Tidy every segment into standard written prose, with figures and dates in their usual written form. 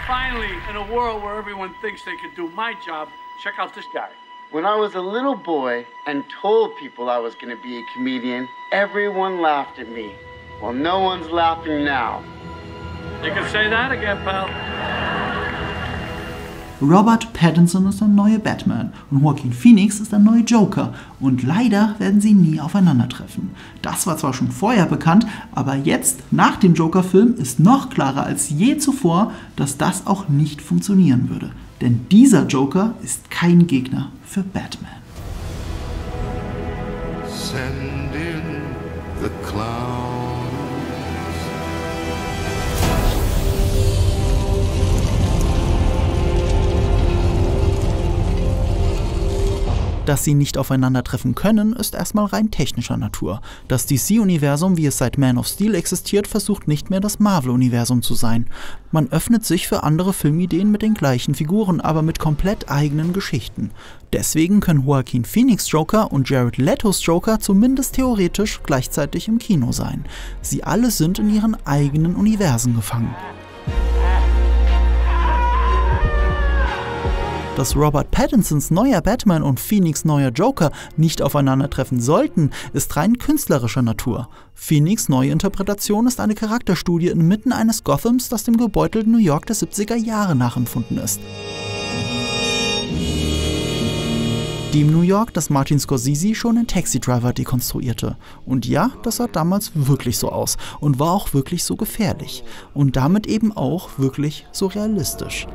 Finally, in a world where everyone thinks they could do my job, check out this guy. When I was a little boy and told people I was going to be a comedian, everyone laughed at me. Well, no one's laughing now. You can say that again, pal. Robert Pattinson ist der neue Batman und Joaquin Phoenix ist der neue Joker und leider werden sie nie aufeinandertreffen. Das war zwar schon vorher bekannt, aber jetzt, nach dem Joker-Film, ist noch klarer als je zuvor, dass das auch nicht funktionieren würde. Denn dieser Joker ist kein Gegner für Batman. Send in the clowns. Dass sie nicht aufeinandertreffen können, ist erstmal rein technischer Natur. Das DC-Universum, wie es seit Man of Steel existiert, versucht nicht mehr das Marvel-Universum zu sein. Man öffnet sich für andere Filmideen mit den gleichen Figuren, aber mit komplett eigenen Geschichten. Deswegen können Joaquin Phoenix' Joker und Jared Letos Joker zumindest theoretisch gleichzeitig im Kino sein. Sie alle sind in ihren eigenen Universen gefangen. Dass Robert Pattinsons neuer Batman und Phoenix' neuer Joker nicht aufeinandertreffen sollten, ist rein künstlerischer Natur. Phoenix' neue Interpretation ist eine Charakterstudie inmitten eines Gothams, das dem gebeutelten New York der 70er Jahre nachempfunden ist. Dem New York, das Martin Scorsese schon in Taxi Driver dekonstruierte. Und ja, das sah damals wirklich so aus und war auch wirklich so gefährlich. Und damit eben auch wirklich so realistisch.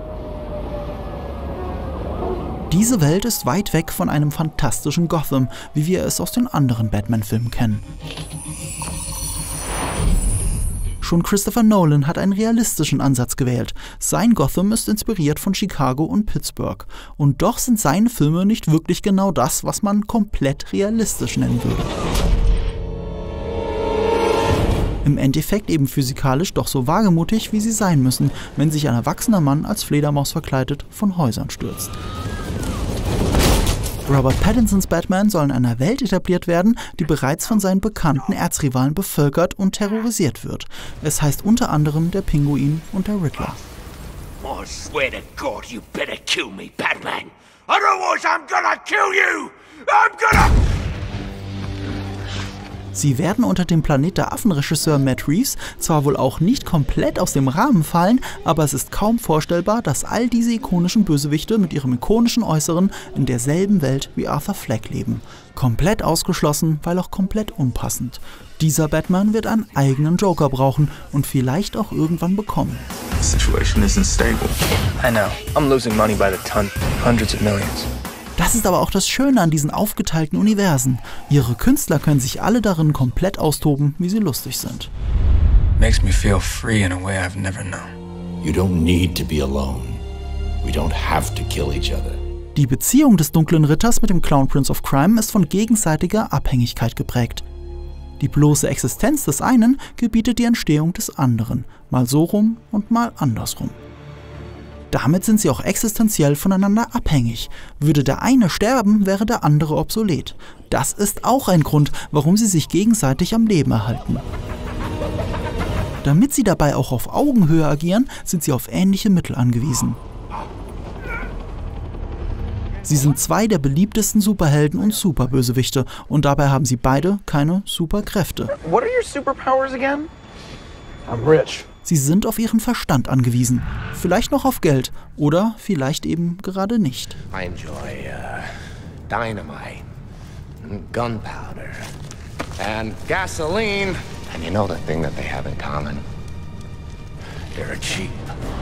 Diese Welt ist weit weg von einem fantastischen Gotham, wie wir es aus den anderen Batman-Filmen kennen. Schon Christopher Nolan hat einen realistischen Ansatz gewählt. Sein Gotham ist inspiriert von Chicago und Pittsburgh. Und doch sind seine Filme nicht wirklich genau das, was man komplett realistisch nennen würde. Im Endeffekt eben physikalisch doch so wagemutig, wie sie sein müssen, wenn sich ein erwachsener Mann als Fledermaus verkleidet von Häusern stürzt. Robert Pattinsons Batman soll in einer Welt etabliert werden, die bereits von seinen bekannten Erzrivalen bevölkert und terrorisiert wird. Es heißt unter anderem der Pinguin und der Riddler. I swear to God, you better kill me, Batman. Otherwise I'm gonna kill you. I'm gonna... Sie werden unter dem Planet der Affen-Regisseur Matt Reeves zwar wohl auch nicht komplett aus dem Rahmen fallen, aber es ist kaum vorstellbar, dass all diese ikonischen Bösewichte mit ihrem ikonischen Äußeren in derselben Welt wie Arthur Fleck leben. Komplett ausgeschlossen, weil auch komplett unpassend. Dieser Batman wird einen eigenen Joker brauchen und vielleicht auch irgendwann bekommen. The situation isn't stable. I know. I'm losing money by the ton. Hundreds of millions. Das ist aber auch das Schöne an diesen aufgeteilten Universen. Ihre Künstler können sich alle darin komplett austoben, wie sie lustig sind. Makes me feel free in a way I've never known. You don't need to be alone. We don't have to kill each other. Die Beziehung des dunklen Ritters mit dem Clown Prince of Crime ist von gegenseitiger Abhängigkeit geprägt. Die bloße Existenz des einen gebietet die Entstehung des anderen, mal so rum und mal andersrum. Damit sind sie auch existenziell voneinander abhängig. Würde der eine sterben, wäre der andere obsolet. Das ist auch ein Grund, warum sie sich gegenseitig am Leben erhalten. Damit sie dabei auch auf Augenhöhe agieren, sind sie auf ähnliche Mittel angewiesen. Sie sind zwei der beliebtesten Superhelden und Superbösewichte und dabei haben sie beide keine Superkräfte. What are your superpowers again? I'm rich. Sie sind auf ihren Verstand angewiesen. Vielleicht noch auf Geld oder vielleicht eben gerade nicht. I enjoy dynamite and gunpowder and gasoline. And you know the thing that they have in common? They're cheap.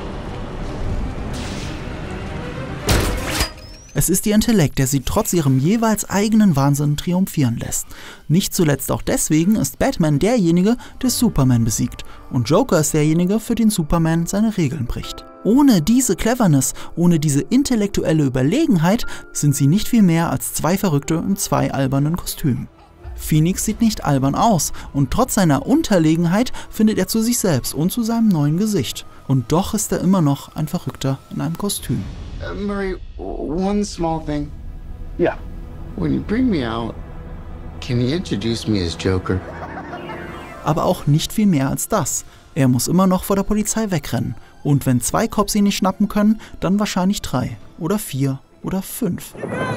Es ist ihr Intellekt, der sie trotz ihrem jeweils eigenen Wahnsinn triumphieren lässt. Nicht zuletzt auch deswegen ist Batman derjenige, der Superman besiegt. Und Joker ist derjenige, für den Superman seine Regeln bricht. Ohne diese Cleverness, ohne diese intellektuelle Überlegenheit sind sie nicht viel mehr als zwei Verrückte in zwei albernen Kostümen. Phoenix sieht nicht albern aus und trotz seiner Unterlegenheit findet er zu sich selbst und zu seinem neuen Gesicht. Und doch ist er immer noch ein Verrückter in einem Kostüm. Murray, one small thing. Yeah. When you bring me out, can you introduce me as Joker? Aber auch nicht viel mehr als das. Er muss immer noch vor der Polizei wegrennen. Und wenn 2 Cops ihn nicht schnappen können, dann wahrscheinlich 3 oder 4 oder 5.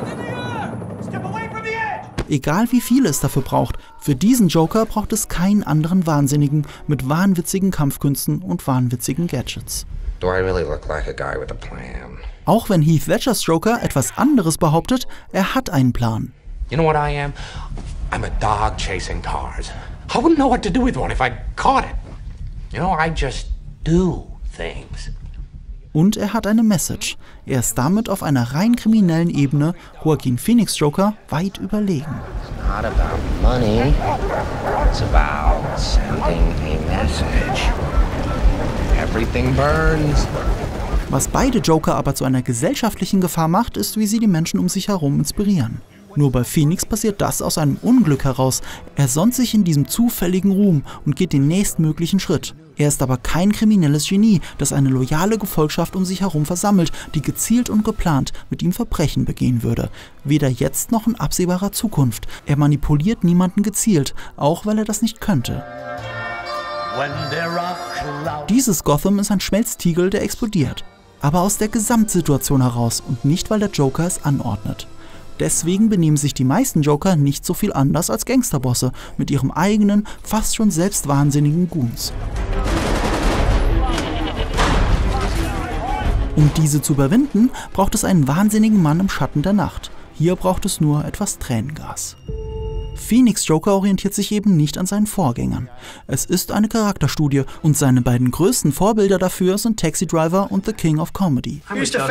Egal wie viele es dafür braucht, für diesen Joker braucht es keinen anderen Wahnsinnigen mit wahnwitzigen Kampfkünsten und wahnwitzigen Gadgets. Do I really look like a guy with a plan? Auch wenn Heath Ledgers Joker etwas anderes behauptet, er hat einen Plan. You know what I am? I'm a dog chasing cars. I wouldn't know what to do with one if I caught it. You know, I just do things. Und er hat eine Message. Er ist damit auf einer rein kriminellen Ebene Joaquin Phoenix Joker weit überlegen. It's not about money. It's about sending a message. Everything burns. Was beide Joker aber zu einer gesellschaftlichen Gefahr macht, ist, wie sie die Menschen um sich herum inspirieren. Nur bei Phoenix passiert das aus einem Unglück heraus. Er sonnt sich in diesem zufälligen Ruhm und geht den nächstmöglichen Schritt. Er ist aber kein kriminelles Genie, das eine loyale Gefolgschaft um sich herum versammelt, die gezielt und geplant mit ihm Verbrechen begehen würde. Weder jetzt noch in absehbarer Zukunft. Er manipuliert niemanden gezielt, auch weil er das nicht könnte. Dieses Gotham ist ein Schmelztiegel, der explodiert. Aber aus der Gesamtsituation heraus und nicht, weil der Joker es anordnet. Deswegen benehmen sich die meisten Joker nicht so viel anders als Gangsterbosse mit ihrem eigenen, fast schon selbstwahnsinnigen Goons. Um diese zu überwinden, braucht es einen wahnsinnigen Mann im Schatten der Nacht. Hier braucht es nur etwas Tränengas. Phoenix Joker orientiert sich eben nicht an seinen Vorgängern. Es ist eine Charakterstudie und seine beiden größten Vorbilder dafür sind Taxi Driver und The King of Comedy.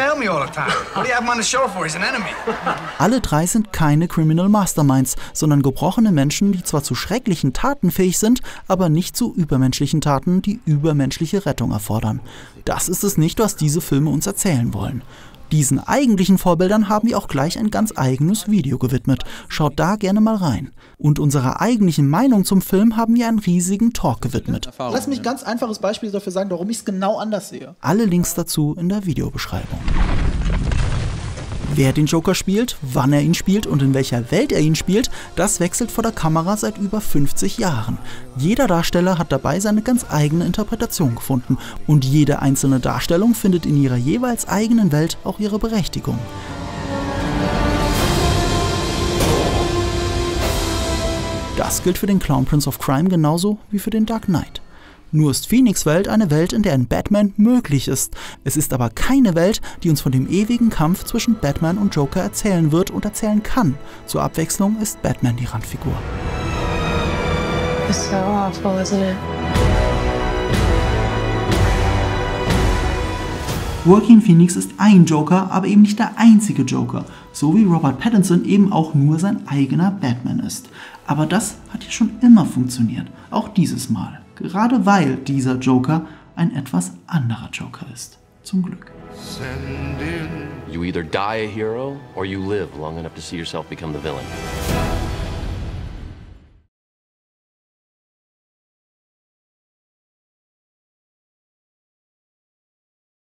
Alle 3 sind keine Criminal Masterminds, sondern gebrochene Menschen, die zwar zu schrecklichen Taten fähig sind, aber nicht zu übermenschlichen Taten, die übermenschliche Rettung erfordern. Das ist es nicht, was diese Filme uns erzählen wollen. Diesen eigentlichen Vorbildern haben wir auch gleich ein ganz eigenes Video gewidmet. Schaut da gerne mal rein. Und unserer eigentlichen Meinung zum Film haben wir einen riesigen Talk gewidmet. Lass mich ein ganz einfaches Beispiel dafür sagen, warum ich es genau anders sehe. Alle Links dazu in der Videobeschreibung. Wer den Joker spielt, wann er ihn spielt und in welcher Welt er ihn spielt, das wechselt vor der Kamera seit über 50 Jahren. Jeder Darsteller hat dabei seine ganz eigene Interpretation gefunden und jede einzelne Darstellung findet in ihrer jeweils eigenen Welt auch ihre Berechtigung. Das gilt für den Clown Prince of Crime genauso wie für den Dark Knight. Nur ist Phoenix Welt eine Welt, in der ein Batman möglich ist. Es ist aber keine Welt, die uns von dem ewigen Kampf zwischen Batman und Joker erzählen wird und erzählen kann. Zur Abwechslung ist Batman die Randfigur. It's so awful, isn't it? Joaquin Phoenix ist ein Joker, aber eben nicht der einzige Joker. So wie Robert Pattinson eben auch nur sein eigener Batman ist. Aber das hat ja schon immer funktioniert. Auch dieses Mal. Gerade weil dieser Joker ein etwas anderer Joker ist. Zum Glück. You either die a hero or you live long enough to see yourself become the villain.